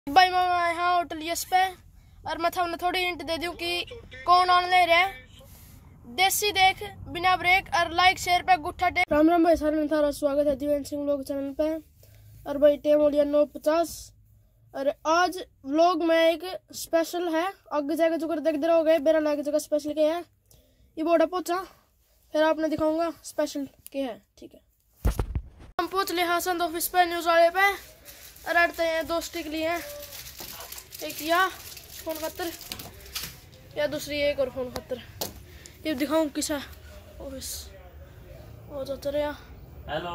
भाई मैं यहाँ होटल यस पे और मैं थमने थोड़ी हिंट दे दूं कि कौन ऑन ले रहा है। देसी देख बिना ब्रेक और लाइक शेयर पे गुट्ठा टेक। राम राम भाई, सारे में थारा स्वागत है दिवेन सिंह व्लॉग चैनल पे। और भाई टेम हो लिया 9:50 और आज व्लॉग में एक स्पेशल है। आगे जाकर जो कर देख दे रहोगे मेरा लाइक जगह स्पेशल क्या है ये बोर्डा पहुंचा फिर आपने दिखाऊंगा स्पेशल क्या है। ठीक है, हम पहुंच ले हासन ऑफिस पे न्यूज वाले पे और अड़ते हैं दोस्ती के लिए। एक या फोन खतर या दूसरी एक और फोन खतर ये दिखाऊं किसा ऑफिस वो तो चल रहा। हेलो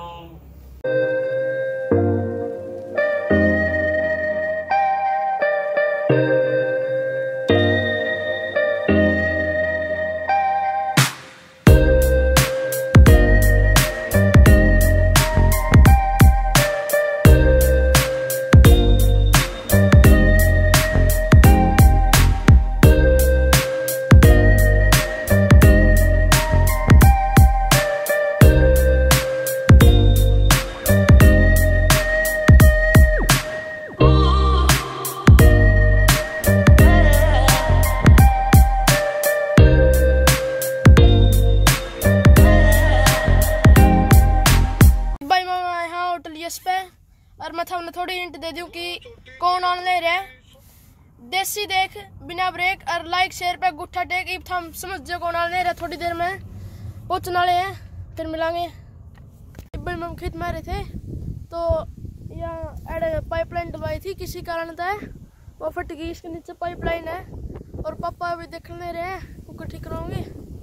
पे और मैं थमने थोड़ी हिंट दे दूं कि कौन ऑन ले रहा है। देसी देख बिना ब्रेक और लाइक शेयर पे गुट्ठा टेक इब थम समझ जो कौन ऑन ले रहा है। थोड़ी देर में पहुंचने वाले हैं फिर मिलांगे। भाई हम खेत में रहे थे तो यहाँ पाइपलाइन डलवाई थी किसी कारण था वो फट गई। इसके नीचे पाइपलाइन है और पापा अभी देखने रहे हैं कुकर ठीक कराऊंगे।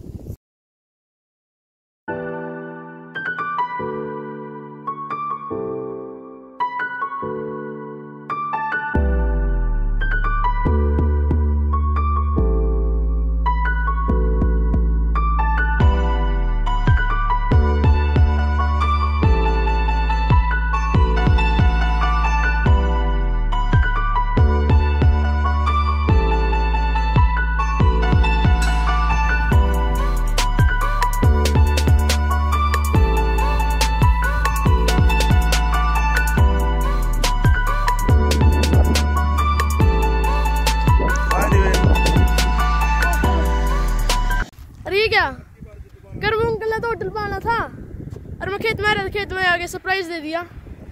क्या कर वो अंकल ने तो होटल पाना था और मैं खेत में आ रहा था, खेत में आगे सरप्राइज दे दिया।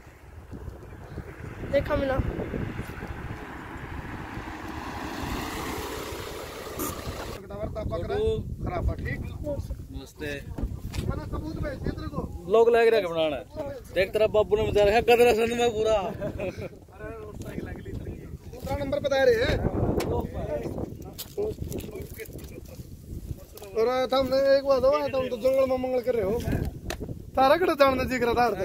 देखा मिला नमस्ते लोग लग रहा है बनाना देख तेरा बाबू ने बता रखा कदरा सन में पूरा दूसरा नंबर बता रहे हैं और हमने एक बात हुआ तुम तो जंगल में मंगल कर रहे हो तारा कड़ा जानने जी करा था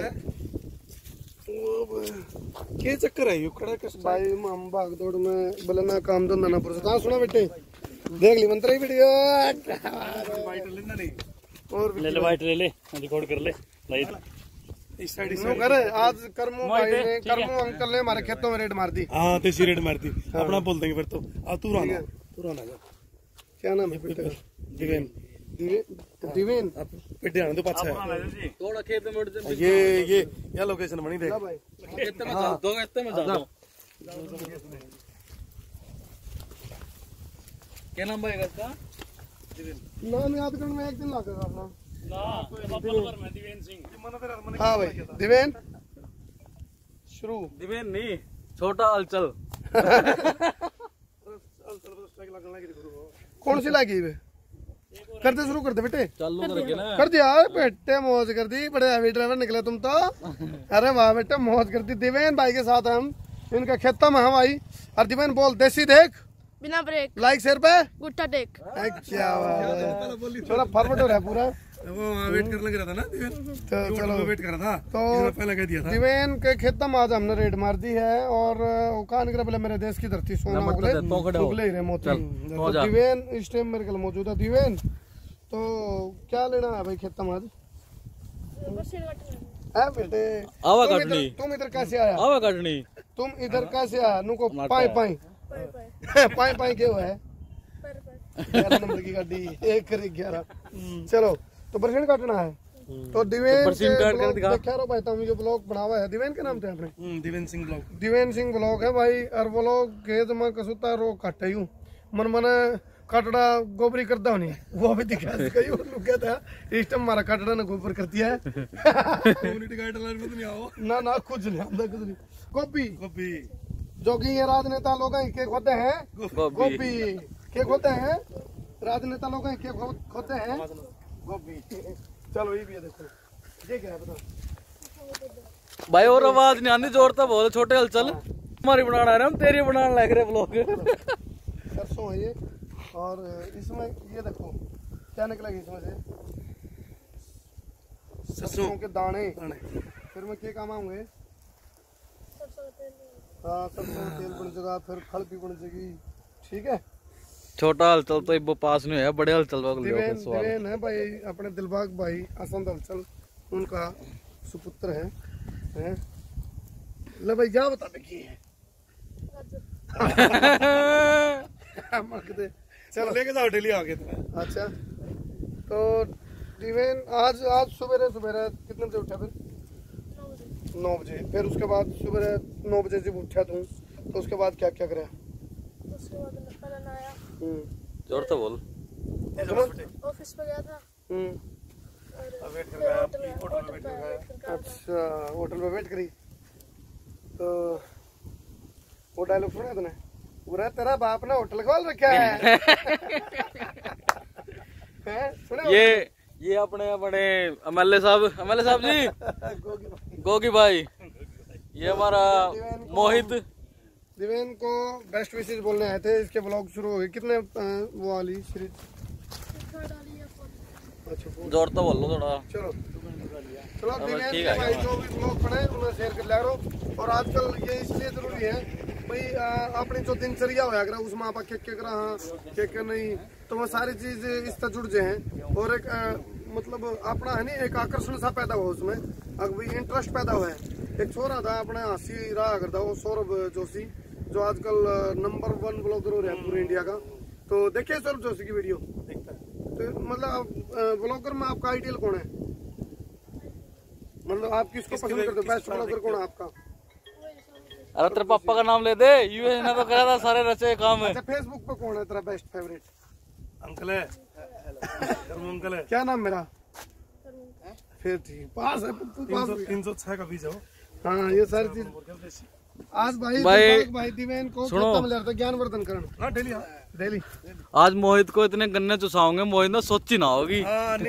क्या चक्कर है यू खड़ा कर भाई हम भाग दौड़ में बोले ना काम धंधा ना पुरसा सुना बेटे देख ली मंत्र ही वीडियो वाइट लेना नहीं और ले ले वाइट ले ले रिकॉर्ड कर ले लाइट इस साइड इस करे आज करमो भाई ने करमो अंकल ने हमारे खेतों में रेड मार दी। हां तेसी रेड मार दी अपना बोल देंगे फिर तो आ तू रहना क्या नाम है बेटे दिवेन दिवेन पेटे आने दो पाछा है थोड़ा खेत में मोड़ दे ये लोकेशन बनी देख खेत में जा दो खेत में जा दो क्या नाम भाई इसका नाम याद करने में एक दिन लगेगा अपना ना पर मैं दिवेन सिंह। हां भाई दिवेन शुरू दिवेन नहीं छोटा अलचल कौन सी लगी वे करते शुरू कर दे बेटे चालू करके ना कर दिया बेटे मौज कर दी बड़े हैवी ड्राइवर निकले तुम तो। अरे वाह बेटे मौज कर दी। दिवेन भाई के साथ हम इनका खेता में हम आई और दिवेन बोल देसी देख बिना ब्रेक लाइक शेयर पे गुट्ठा टेक। क्या थोड़ा फॉरवर्ड हो रहा है पूरा वो वेट कर लग रहा था ना दिवेन तो चलो वेट कर रहा था तो पहले कह दिया था दिवेन के खेता में आज हमने रेड मार दी है और वो कहा निकला बोले मेरे देश की धरती सोना उगले ही रहे मोती। तो दिवेन इस टाइम मेरे को मौजूद है। दिवेन तो क्या लेना है भाई खेता में आज बेटे आवा काटनी तुम इधर कैसे आया आवा काटनी तुम इधर कैसे आया नुको पाई पाई पाई पाई क्यों है 11 नंबर की गाड़ी 1 11। चलो तो परसेंट काटना है तो दिवेन परसीम काट कर दिखा। देखा रहो भाई, तुम जो ब्लॉग बनावा है दिवेन के नाम से अपने, दिवेन सिंह ब्लॉग, दिवेन सिंह ब्लॉग है भाई। और वो लोग खेत में कसुता रो काटे यूं मन मन कटड़ा गोबरी करता होनी, वो भी दिखा कई लोग कहता है इस टाइम हमारा कटड़ा ने गोबर करती है। कम्युनिटी गाइडलाइन में तो नहीं आओ ना ना कुछ नहीं आंदा कुछ नहीं। गोभी कभी जो कि ये राजनेता लोग के होते हैं, गोभी के होते हैं राजनेता लोग के होते हैं गोभी। चलो ये भी है, देखो ये क्या है बताओ भाई। और आवाज नहीं आती, जोर तो बहुत छोटे हलचल हमारी बनाना है, हम तेरी बनाने लग रहे ब्लॉग। सरसों है ये, और इसमें ये देखो क्या निकलेगा इसमें से, सरसों के दाने। फिर में क्या काम आऊंगे, हाँ सरसों का तेल बन जाएगा, फिर खल भी बन जाएगी। ठीक है, छोटा हलचल तो वो पास में है, बड़े हलचल दिवेन है भाई अपने दिलबाग भाई असंत हलचल, उनका सुपुत्र है। ले भाई क्या बता दे की है। चलो लेके जाओ डेली आगे। अच्छा तो दिवेन आज सुबह कितने बजे उठा, फिर 9 बजे। फिर उसके बाद सुबह 9 बजे जब उठा तू तो उसके बाद क्या क्या करा? उसके बाद पहले नहाया, जोर तो बोल। ऑफिस पे गया था, अब वेट कर रहा है, होटल में वेट कर रहा है। अच्छा होटल में वेट करी, तो वो डायलॉग सुना तूने, पूरा तेरा बाप ने होटल खोल रखा है। सुना ये अपने एमएलए साहब जी गोगी भाई, ये हमारा मोहित। दिवेन को बेस्ट विशेष बोलने आए थे, इसके ब्लॉग शुरू हो गए। कितने वो वाली सीरीज? अच्छा जोर तो बोल लो थोड़ा। चलो दिवेन के भाई जो भी ब्लॉग बने उन्हें शेयर कर लिया करो। और आजकल ये इसलिए जरूरी है भाई, अपनी जो दिनचर्या होया करा उसमें आप के रहा के नहीं, तो वो सारी चीज इससे जुड़ जाए हैं। और एक मतलब अपना है नहीं, एक आकर्षण सा पैदा हुआ उसमें, अगर इंटरेस्ट पैदा हुआ है। एक छोरा था अपने हंसी रहा करता, वो सौरभ जोशी, जो आजकल नंबर 1 ब्लॉगर हो रहा है पूरे इंडिया का। तो देखिए सौरभ जोशी की वीडियो, तो मतलब ब्लॉगर में आपका आइडियल कौन है, मतलब आप किसको पसंद करते हो, बेस्ट ब्लॉगर कौन है आपका? अरे तेरे पापा का नाम ले दे, यूएस ने तो कहा था सारे रचे काम है। अच्छा फेसबुक पे कौन है तेरा बेस्ट फेवरेट? अंकल है, अंकल है। क्या नाम मेरा? फिर ठीक पास है, 306 का बीच हो। हाँ ये सारी चीज आज भाई दिवेन को ज्ञानवर्धन करना डेली। आज मोहित को इतने गन्ने चुसाओगे, मोहित ने सोची ना होगी।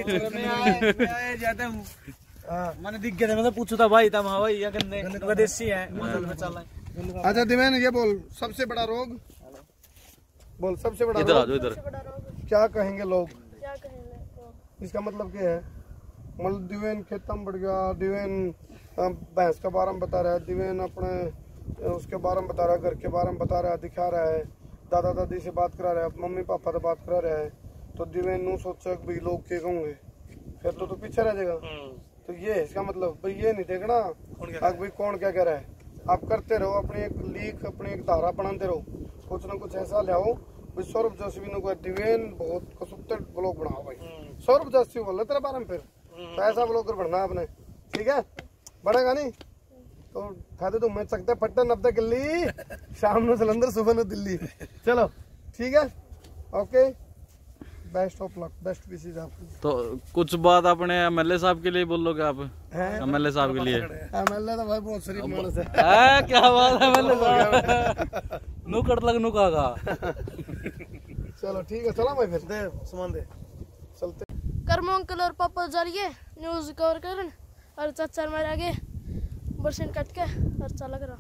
मैंने दिख गया था, मैं पूछा था भाई था भाई ये गन्ने विदेशी है में चल रहा है। अच्छा दिवेन ये बोल, सबसे बड़ा रोग बोल, सबसे बड़ा इधर आ रोग जाओ इधर। क्या कहेंगे लोग, क्या कहेंगे? इसका मतलब क्या है? मतलब दिवेन खेतों में बढ़ गया, दिवेन भैंस के बारे में बता रहा है, दिवेन अपने उसके बारे में बता रहा है, घर के बारे में बता रहा है, दिखा रहा है, दादा दादी से बात करा रहा है, मम्मी पापा से बात करा रहा है। तो दिवेन नू सोचा कि भाई लोग क्या कहोगे, फिर तो पीछे रह जाएगा। तो ये इसका मतलब भाई ये नहीं देखना भाई कौन क्या कह रहा है, आप करते रहो, अपनी एक लीक अपनी एक धारा बनाते रहो, कुछ ना कुछ ऐसा ले आओ। सौरभ जोशी ने कहा दिवेन बहुत कसुत्तर ब्लॉग बनाओ भाई, सौरभ जोशी बोल रहे तेरे बारे में, फिर तो ऐसा ब्लॉगर बनना आपने। ठीक है, बढ़ेगा नहीं तो खाते तो मैच सकते फट्टा 90 किल्ली, शाम में सिलेंडर, सुबह में दिल्ली। चलो ठीक है, okay, best of luck, best wishes आपको। तो कुछ बात अपने एमएलए साहब के लिए बोलोगे आप? एमएलए साहब के लिए? एमएलए तो भाई बहुत शरीफ मानस है। क्या बात है एमएलए साहब, नु कट लग नु कागा। चलो ठीक है, चला भाई फिर दे सामान दे चलते। कर्मो अंकल और पापा जा रही है न्यूज कवर करन, और चाचा मेरे आगे बरसीन कट के और चला करा।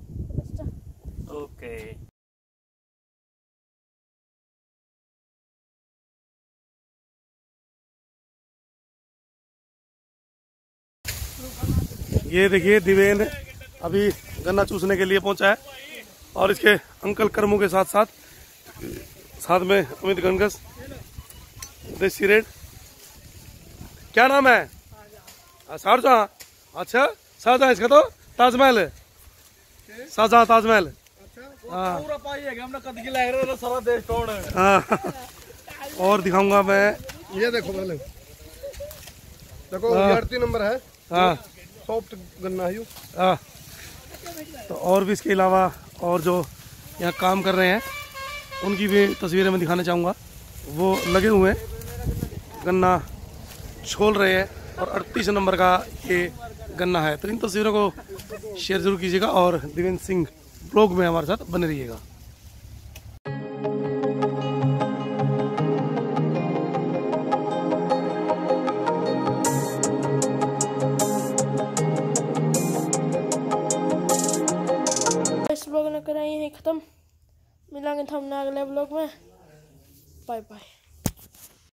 ओके ये देखिए दिवेन अभी गन्ना चूसने के लिए पहुंचा है, और इसके अंकल कर्मों के साथ में अमित गंगस, देसी रेड। क्या नाम है? शाहजहां। अच्छा शाहजहां, इसका तो ताजमहल है, शाहजहां ताजमहल। पूरा पाई है, हमने कद की लग रहा है सारा देश कौन है। हाँ, और दिखाऊंगा मैं, ये देखो पहले देखो 38 नंबर है। हाँ सॉफ्ट गन्ना है। हाँ। तो और भी इसके अलावा और जो यहाँ काम कर रहे हैं उनकी भी तस्वीरें मैं दिखाना चाहूँगा। वो लगे हुए हैं, गन्ना छोल रहे हैं और 38 नंबर का ये गन्ना है। तो इन तस्वीरों को शेयर जरूर कीजिएगा और दिवेंद्र सिंह ब्लॉग में हमारे साथ बने रहिएगा। इस ब्लॉग ने कराई है खत्म। मिलेंगे हम अगले ब्लॉग में। Bye bye.